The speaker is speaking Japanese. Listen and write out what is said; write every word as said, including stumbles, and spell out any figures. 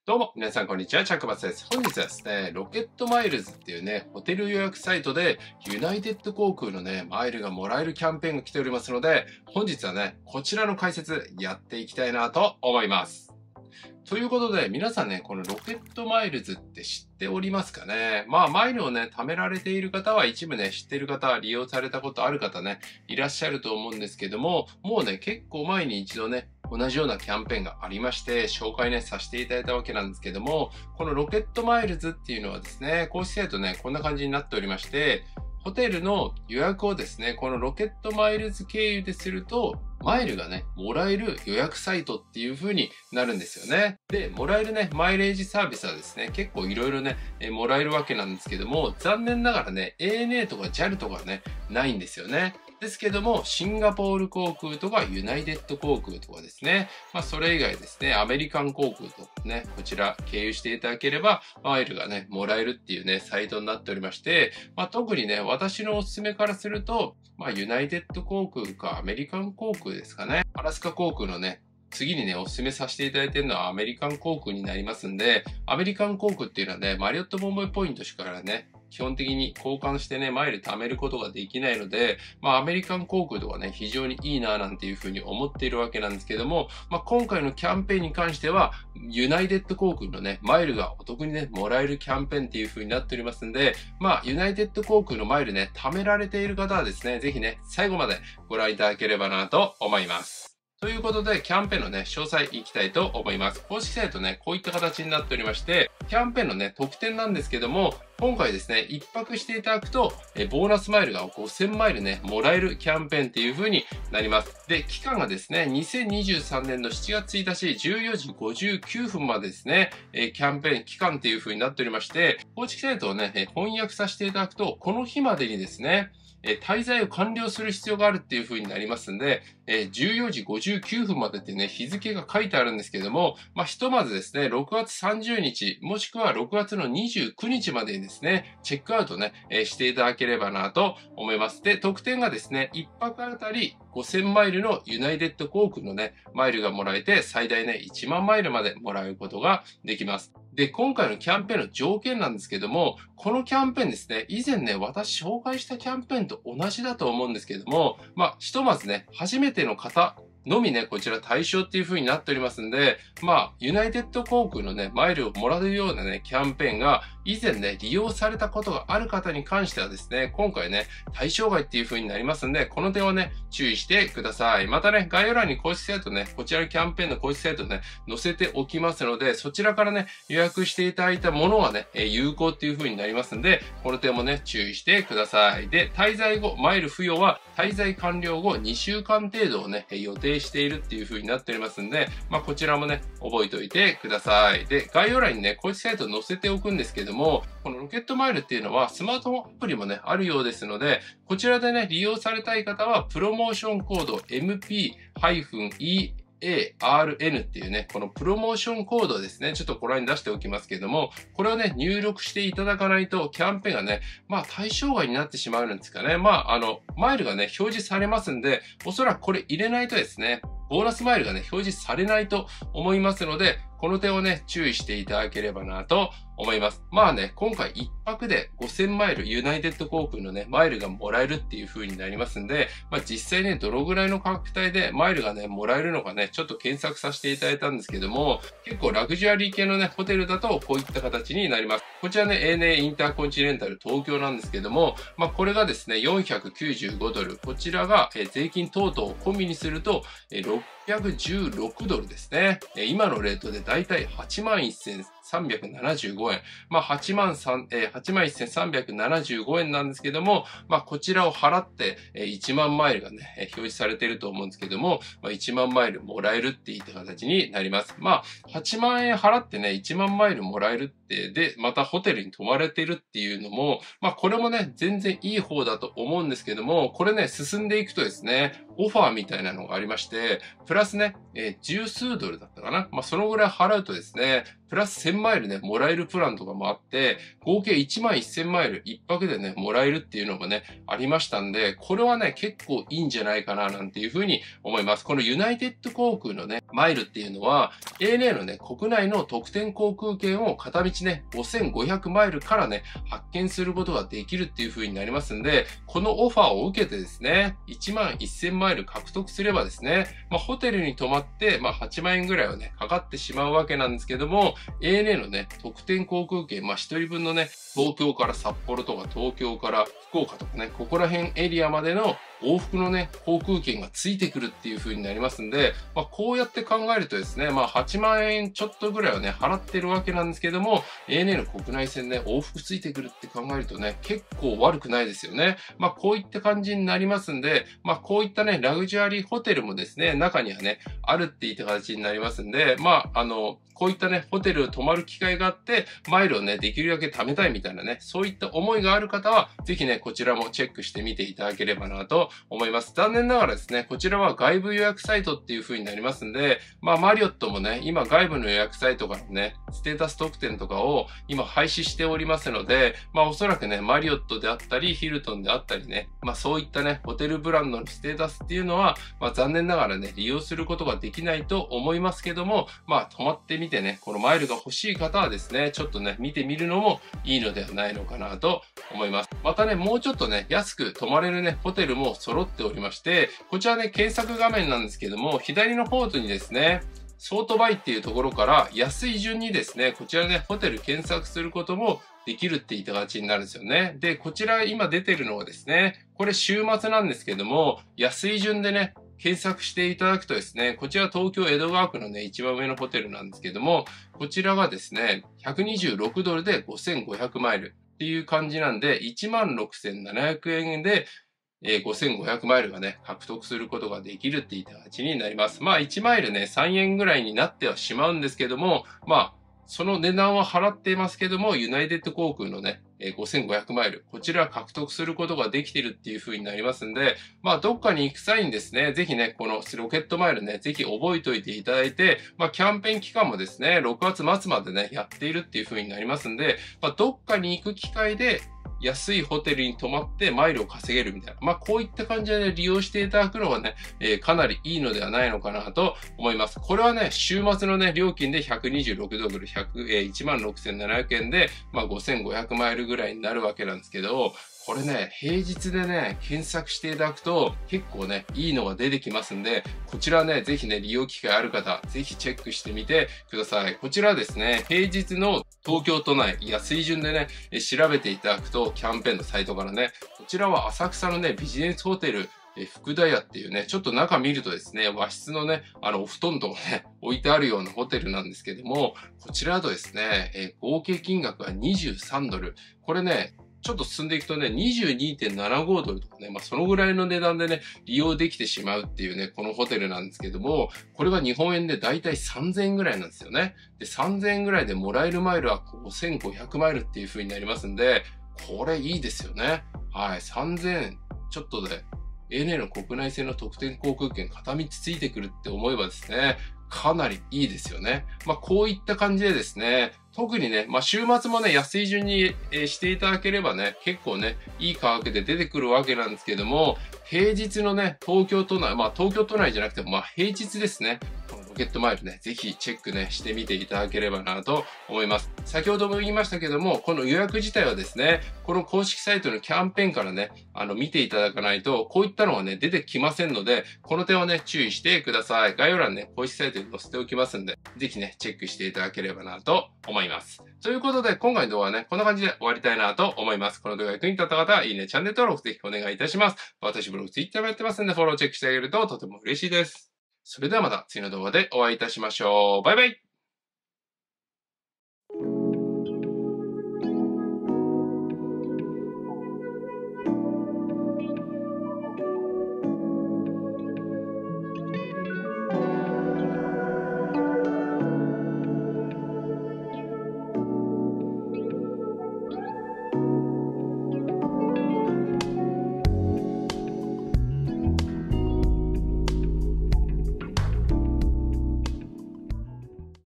どうも、皆さんこんにちは。チャックバスです。本日はですね、ロケットマイルズっていうね、ホテル予約サイトで、ユナイテッド航空のね、マイルがもらえるキャンペーンが来ておりますので、本日はね、こちらの解説やっていきたいなと思います。ということで、皆さんね、このロケットマイルズって知っておりますかね。まあ、マイルをね、貯められている方は一部ね、知っている方は利用されたことある方ね、いらっしゃると思うんですけども、もうね、結構前に一度ね、同じようなキャンペーンがありまして、紹介ね、させていただいたわけなんですけども、このロケットマイルズっていうのはですね、公式サイトね、こんな感じになっておりまして、ホテルの予約をですね、このロケットマイルズ経由ですると、マイルがね、もらえる予約サイトっていう風になるんですよね。で、もらえるね、マイレージサービスはですね、結構いろいろね、えもらえるわけなんですけども、残念ながらね、エーエヌエー とか ジャル とかね、ないんですよね。ですけども、シンガポール航空とかユナイテッド航空とかですね、まあそれ以外ですね、アメリカン航空とかね、こちら経由していただければ、マイルがね、もらえるっていうね、サイトになっておりまして、まあ特にね、私のおすすめからすると、まあユナイテッド航空かアメリカン航空ですかね。アラスカ航空のね、次にね、お勧めさせていただいているのはアメリカン航空になりますんで、アメリカン航空っていうのはね、マリオットボンボイポイントしかからね、基本的に交換してね、マイル貯めることができないので、まあアメリカン航空とかね、非常にいいななんていうふうに思っているわけなんですけども、まあ今回のキャンペーンに関しては、ユナイテッド航空のね、マイルがお得にね、もらえるキャンペーンっていうふうになっておりますんで、まあユナイテッド航空のマイルね、貯められている方はですね、ぜひね、最後までご覧いただければなと思います。ということで、キャンペーンのね、詳細いきたいと思います。公式サイトね、こういった形になっておりまして、キャンペーンのね、特典なんですけども、今回ですね、一泊していただくと、えボーナスマイルがごせんマイルね、もらえるキャンペーンっていう風になります。で、期間がですね、にせんにじゅうさんねんのしちがつついたち、じゅうよじごじゅうきゅうふんまでですね、えキャンペーン期間っていう風になっておりまして、公式サイトをね、翻訳させていただくと、この日までにですね、え滞在を完了する必要があるっていう風になりますんで、えじゅうよじごじゅうきゅうふんまでってね、日付が書いてあるんですけども、まあ、ひとまずですね、ろくがつさんじゅうにち、もしくはろくがつのにじゅうくにちまでにですね、チェックアウトね、えしていただければなと思います。で、特典がですね、いっぱくあたりごせんマイルのユナイテッド航空のね、マイルがもらえて、最大ね、いちまんマイルまでもらうことができます。で、今回のキャンペーンの条件なんですけども、このキャンペーンですね、以前ね、私紹介したキャンペーンと同じだと思うんですけども、まあ、ひとまずね、初めての方のみね、こちら対象っていう風になっておりますんで、まあ、ユナイテッド航空のね、マイルをもらえるようなね、キャンペーンが以前ね、利用されたことがある方に関してはですね、今回ね、対象外っていう風になりますんで、この点はね、注意してください。またね、概要欄に公式サイトね、こちらのキャンペーンの公式サイトね、載せておきますので、そちらからね、予約していただいたものはね、有効っていう風になりますんで、この点もね、注意してください。で、滞在後、マイル付与は滞在完了後にしゅうかん程度をね、予定しているっていう風になっておりますんで、まあ、こちらもね、覚えておいてください。で、概要欄にね、公式サイト載せておくんですけども、このロケットマイルっていうのはスマートフォンアプリもね、あるようですので、こちらでね、利用されたい方は、プロモーションコード エムピーイーエーアールエヌ っていうね、このプロモーションコードですね、ちょっとこれに出しておきますけども、これをね、入力していただかないと、キャンペーンがね、まあ対象外になってしまうんですかね。まあ、あの、マイルがね、表示されますんで、おそらくこれ入れないとですね、ボーナスマイルがね、表示されないと思いますので、この点をね、注意していただければなと思います。まあね、今回一泊でごせんマイル、ユナイテッド航空のね、マイルがもらえるっていう風になりますんで、まあ実際ね、どのぐらいの価格帯でマイルがね、もらえるのかね、ちょっと検索させていただいたんですけども、結構ラグジュアリー系のね、ホテルだとこういった形になります。こちらね、エーエヌエー インターコンチネンタル東京なんですけども、まあこれがですね、よんひゃくきゅうじゅうごドル。こちらが、え税金等々を込みにすると、えろっぴゃくじゅうろくドルですね。え今のレートでだいたいはちまんせんさんびゃくななじゅうごえん。まあ、はちまんさん、えー、はちまんせんさんびゃくななじゅうごえんなんですけども、まあ、こちらを払って、えー、いちまんマイルがね、表示されていると思うんですけども、まあ、いちまんマイルもらえるっていった形になります。まあ、はちまんえん払ってね、いちまんマイルもらえるって、で、またホテルに泊まれてるっていうのも、まあ、これもね、全然いい方だと思うんですけども、これね、進んでいくとですね、オファーみたいなのがありまして、プラスね、えー、十数ドルだったかな。まあ、そのぐらい払うとですね、プラスせんマイルね、もらえるプランとかもあって、合計いちまんせんマイル一泊でね、もらえるっていうのがね、ありましたんで、これはね、結構いいんじゃないかな、なんていうふうに思います。このユナイテッド航空のね、 マイルっていうのは エーエヌエー のね、国内の特典航空券を片道ね、ごせんごひゃくマイルからね、発券することができるっていう風になりますんで、このオファーを受けてですね、いちまんせんマイル獲得すればですね、まあ、ホテルに泊まって、まあ、はちまんえんぐらいはね、かかってしまうわけなんですけども、エーエヌエー のね、特典航空券、まあ、ひとりぶんのね、東京から札幌とか東京から福岡とかね、ここら辺エリアまでの往復のね、航空券がついてくるっていう風になりますんで、まあ、こうやって考えるとですね、まあ、はちまんえんちょっとぐらいはね、払ってるわけなんですけども、エーエヌエー の国内線ね、往復ついてくるって考えるとね、結構悪くないですよね。まあ、こういった感じになりますんで、まあ、こういったね、ラグジュアリーホテルもですね、中にはね、あるっていった形になりますんで、まあ、あの、こういったね、ホテルを泊まる機会があって、マイルをね、できるだけ貯めたいみたいなね、そういった思いがある方は、ぜひね、こちらもチェックしてみていただければなと思います。残念ながらですね、こちらは外部予約サイトっていう風になりますんで、まあ、マリオットもね、今外部の予約サイトからね、ステータス特典とかを今廃止しておりますので、まあ、おそらくね、マリオットであったり、ヒルトンであったりね、まあ、そういったね、ホテルブランドのステータスっていうのは、まあ、残念ながらね、利用することができないと思いますけども、まあ、泊まってみてね、このマイルが欲しい方はですね、ちょっとね、見てみるのもいいのではないのかなと思います。またね、もうちょっとね、安く泊まれるね、ホテルも揃っておりまして、こちらね、検索画面なんですけども、左の方にですね、ソートバイっていうところから安い順にですね、こちらね、ホテル検索することもできるっていった形になるんですよね。で、こちら今出てるのはですね、これ週末なんですけども、安い順でね、検索していただくとですね、こちら東京江戸川区のね、一番上のホテルなんですけども、こちらがですね、ひゃくにじゅうろくドルでごせんごひゃくマイルっていう感じなんで、いちまんろくせんななひゃくえんで、えー、ごせんごひゃくマイルがね、獲得することができるっていった形になります。まあ、いちマイルね、さんえんぐらいになってはしまうんですけども、まあ、その値段は払っていますけども、ユナイテッド航空のね、ごせんごひゃくマイル、こちら獲得することができているっていう風になりますんで、まあ、どっかに行く際にですね、ぜひね、このロケットマイルね、ぜひ覚えておいていただいて、まあ、キャンペーン期間もですね、ろくがつ末までね、やっているっていう風になりますんで、まあ、どっかに行く機会で、安いホテルに泊まってマイルを稼げるみたいな。まあ、こういった感じで、ね、利用していただくのがね、えー、かなりいいのではないのかなと思います。これはね、週末のね、料金でひゃくにじゅうろくドル、ひゃく、えー、いちまんろくせんななひゃくえんで、まあ、ごせんごひゃくマイルぐらいになるわけなんですけど、これね、平日でね、検索していただくと結構ね、いいのが出てきますんで、こちらね、ぜひね、利用機会ある方、ぜひチェックしてみてください。こちらですね、平日の東京都内、安い順でね、調べていただくと、キャンペーンのサイトからね、こちらは浅草のね、ビジネスホテル、え福田屋っていうね、ちょっと中見るとですね、和室のね、あの、お布団とかね、置いてあるようなホテルなんですけども、こちらだとですね、え合計金額がにじゅうさんドル。これね、ちょっと進んでいくとね、にじゅうにてんななごドルとかね、まあそのぐらいの値段でね、利用できてしまうっていうね、このホテルなんですけども、これが日本円でだいたいさんぜんえんぐらいなんですよね。で、さんぜんえんぐらいでもらえるマイルはごせんごひゃくマイルっていう風になりますんで、これいいですよね。はい、さんぜんえんちょっとで、エーエヌエー の国内線の特典航空券片道ついてくるって思えばですね、かなりいいですよね。まあ、こういった感じでですね、特にね、まあ、週末もね、安い順に、えー、していただければね、結構ね、いい価格で出てくるわけなんですけども、平日のね、東京都内、まあ、東京都内じゃなくても、まあ、平日ですね、このロケットマイルね、ぜひチェックね、してみていただければなと思います。先ほども言いましたけども、この予約自体はですね、この公式サイトのキャンペーンからね、あの、見ていただかないと、こういったのはね、出てきませんので、この点はね、注意してください。概要欄ね、公式サイトに載せておきますんで、ぜひね、チェックしていただければなと思います。ということで、今回の動画はね、こんな感じで終わりたいなと思います。この動画が役に立った方は、いいね、チャンネル登録ぜひお願いいたします。私ブログ、ツイッターもやってますんで、フォローチェックしてあげるととても嬉しいです。それではまた次の動画でお会いいたしましょう。バイバイ。